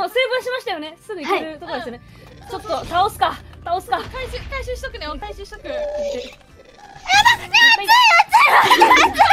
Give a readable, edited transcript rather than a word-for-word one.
もセーブしましたよね。すぐ行けるところですよね。ちょっと倒すか。回収しとくね。回収しとく。やだ、熱い熱い熱い。